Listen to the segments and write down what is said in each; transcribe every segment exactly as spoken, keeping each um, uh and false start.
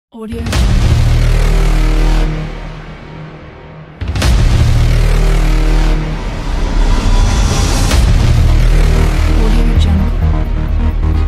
Audio. Audio Jungle.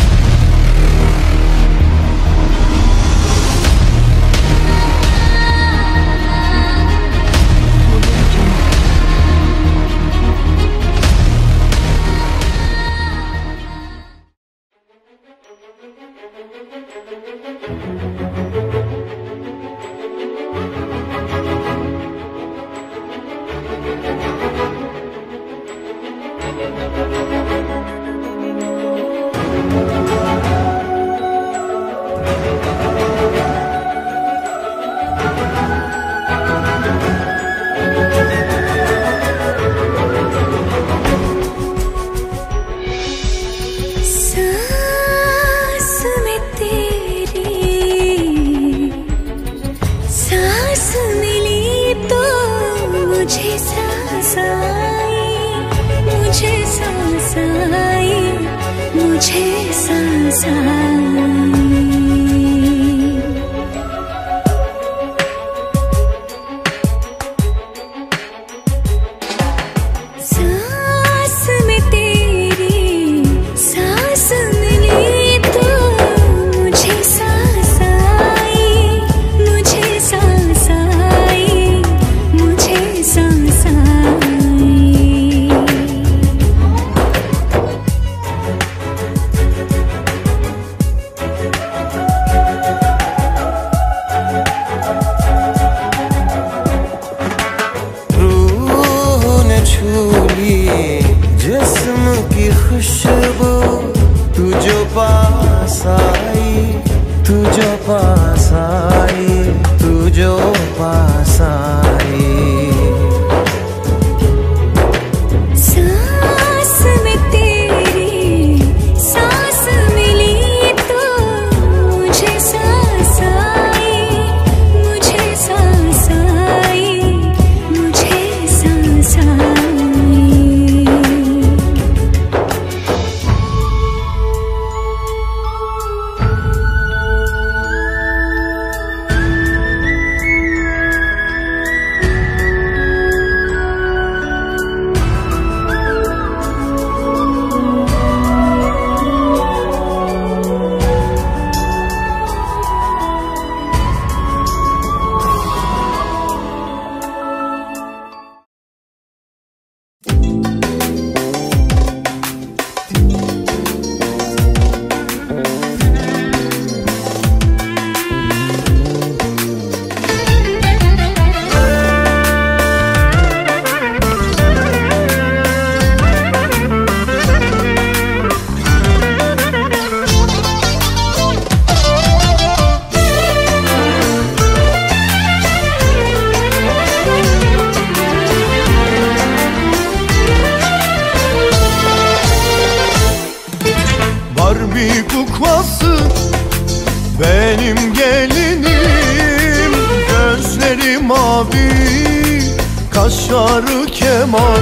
Kaşları keman.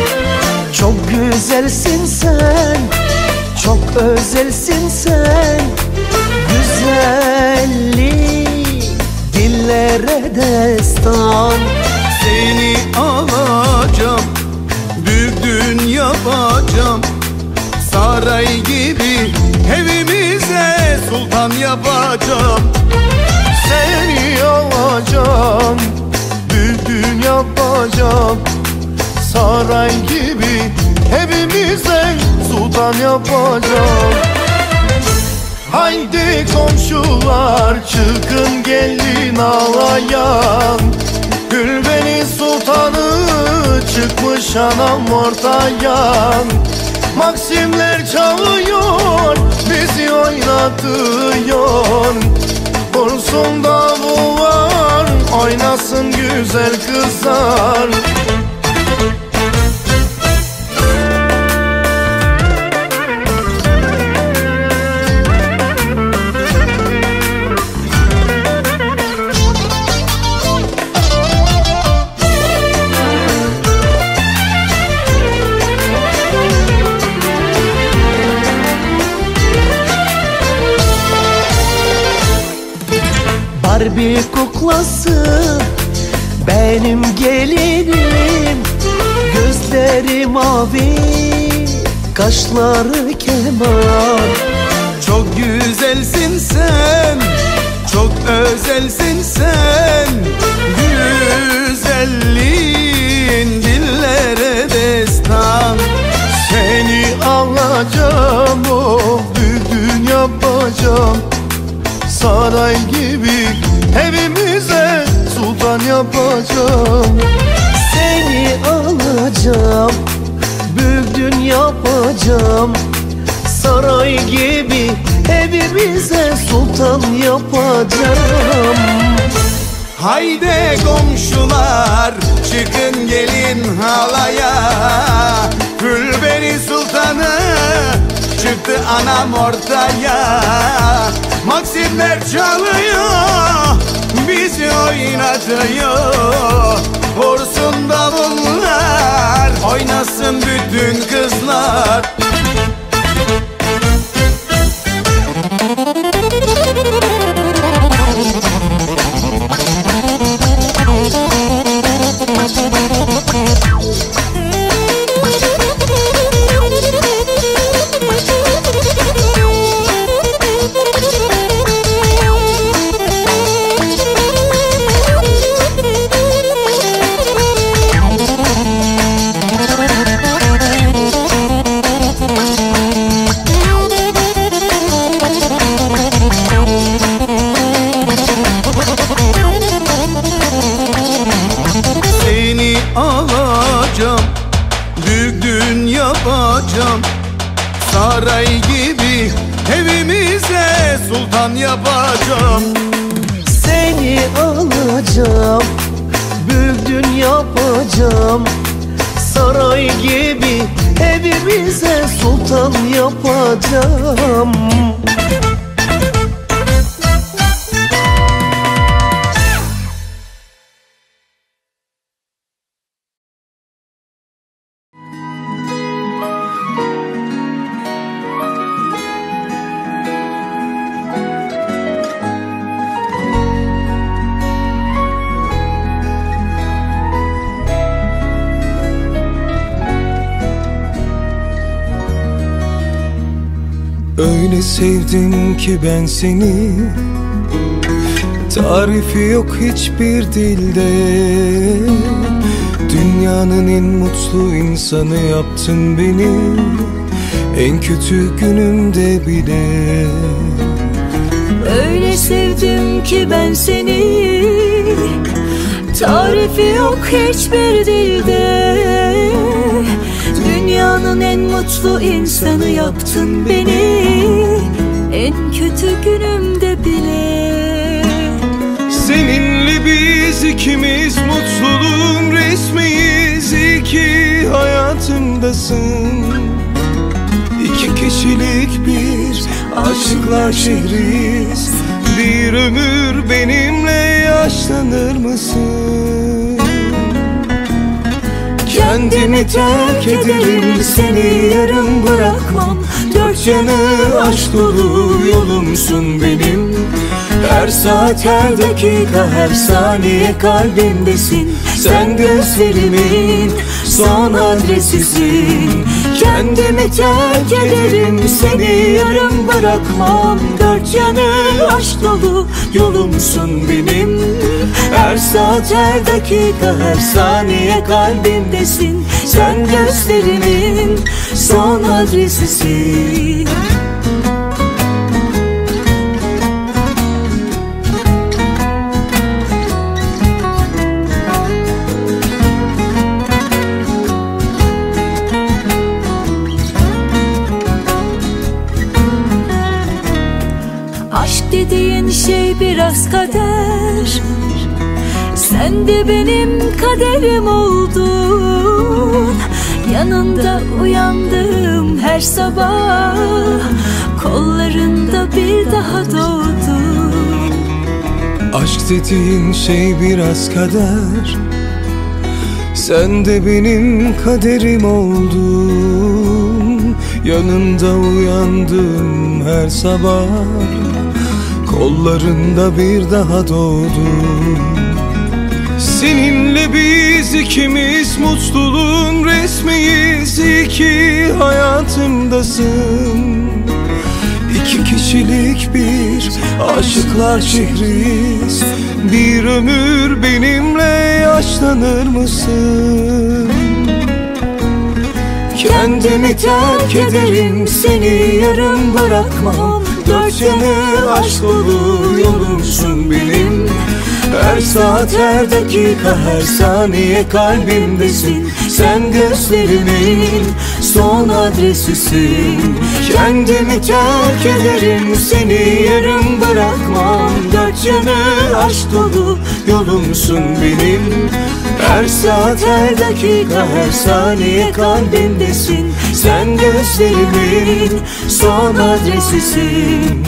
Çok güzelsin sen, çok özelsin sen. Güzellik dillere destan. Seni alacağım, büyük dünya yapacağım. Saray gibi evimize sultan yapacağım. Seni alacağım, düğün yapacağım. Saray gibi evimize sultan yapacağım. Haydi komşular çıkın gelin ağlayan. Gülbeni sultanı çıkmış anam ortaya. Maksimler çalıyor, bizi oynatıyor. Vursun davullar, oynasın güzel kızlar. Barbie kuklası benim gelinim. Gözleri mavi, kaşları keman. Çok güzelsin sen, çok özelsin sen. Güzelliğin dillere destan. Seni alacağım, o düğün yapacağım. Saray gibi evimize sultan yapacağım. Seni alacağım, büyük düğün yapacağım. Saray gibi evimize sultan yapacağım. Haydi komşular, çıkın gelin halaya. Gülbeni sultanı çıktı anam ortaya. Maksimler çalıyor, bizi oynatıyor. Vursun davullar, oynasın bütün kızlar. Saray gibi evimize sultan yapacağım. Seni alacağım, büyük düğün yapacağım. Saray gibi evimize sultan yapacağım. Öyle sevdim ki ben seni, tarifi yok hiçbir dilde. Dünyanın en mutlu insanı yaptın beni, en kötü günümde bile. Öyle sevdim ki ben seni, tarifi yok hiçbir dilde. Dünyanın en mutlu insanı yaptın beni, en kötü günümde bile. Seninle biz ikimiz mutluluğun resmiyiz. İyi ki hayatımdasın. İki kişilik bir aşıklar şehriyiz. Bir ömür benimle yaşlanır mısın? Kendimi terk ederim, seni yarım bırakmam. Dört yanı aşk dolu yolumsun benim. Her saat, her dakika, her saniye kalbimdesin. Sen gözlerimin son adresisin. Kendimi terk ederim, seni yarım bırakmam. Dört yanı aşk dolu yolumsun benim. Her saat, her dakika, her saniye kalbimdesin. Sen gözlerimin son adresisin. Aşk dediğin şey biraz kader. Sen de benim kaderim oldun. Yanında uyandım her sabah, kollarında bir daha doğdum. Aşk dediğin şey biraz kader. Sen de benim kaderim oldun. Yanında uyandım her sabah, kollarında bir daha doğdum. Seninle biz ikimiz mutluluğun resmiyiz. İyi ki hayatımdasın. İki kişilik bir aşıklar şehriyiz. Bir ömür benimle yaşlanır mısın? Kendimi terk ederim, seni yarım bırakmam. Dört yanı aşk dolu yolumsun benim. Her saat, her dakika, her saniye kalbimdesin. Sen gözlerimin son adresisin. Kendimi terk ederim, seni yarım bırakmam. Dört yanı aşk dolu yolumsun benim. Her saat, her dakika, her saniye kalbimdesin. Sen gözlerimin son adresisin.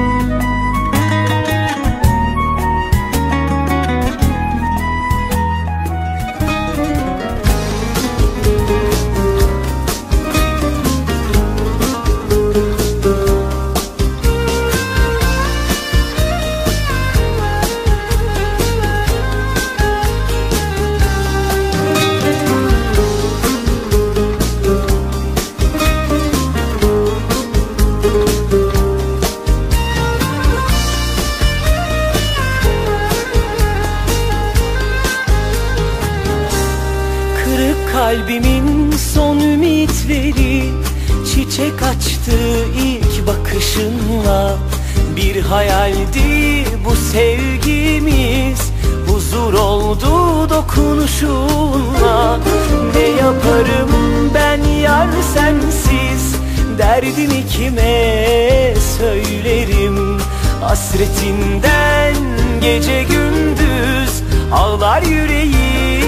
Kalbimin son ümitleri çiçek açtı ilk bakışınla. Bir hayaldi bu sevgimiz, huzur oldu dokunuşunla. Ne yaparım ben yar sensiz, derdimi kime söylerim? Hasretinden gece gündüz ağlar yüreğim.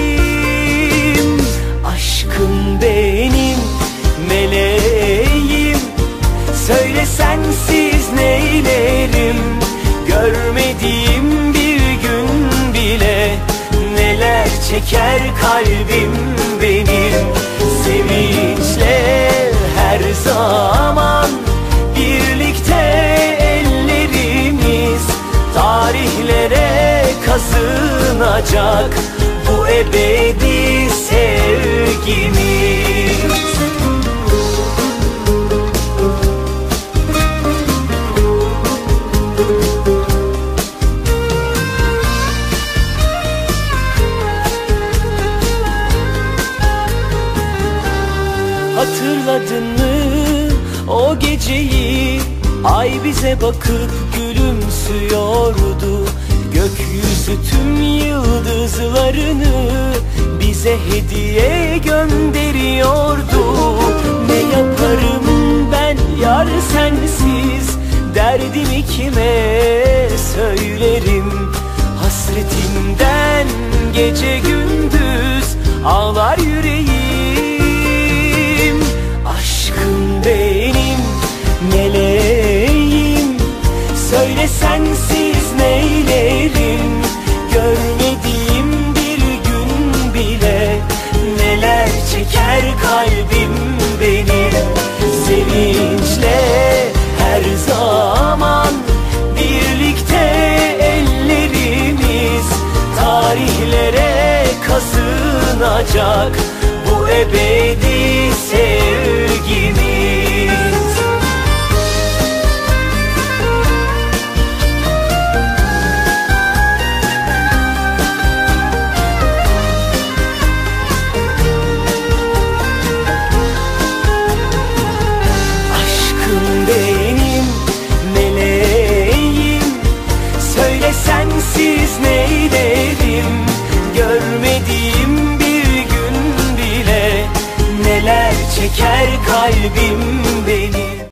Aşkım benim meleğim, söyle sensiz neylerim? Görmediğim bir gün bile neler çeker kalbim benim. Sevinçle her zaman birlikte ellerimiz tarihlere kazınacak bu ebedi sevgimiz. Hatırladın mı o geceyi? Ay bize bakıp gülümsüyordu. Gökyüzü tüm yıldızlarını bize hediye gönderiyordu. Ne yaparım ben yar sensiz, derdimi kime söylerim? Hasretimden gece gündüz ağlar yüreğim. Aşkım benim meleğim, söyle sensiz neylerim? Görmediğim bir gün bile neler çeker kalbim benim. Sevinçle her zaman birlikte ellerimiz tarihlere kazınacak bu ebedi sevgimiz. Sensiz neylerim? Görmediğim bir gün bile neler çeker kalbim benim.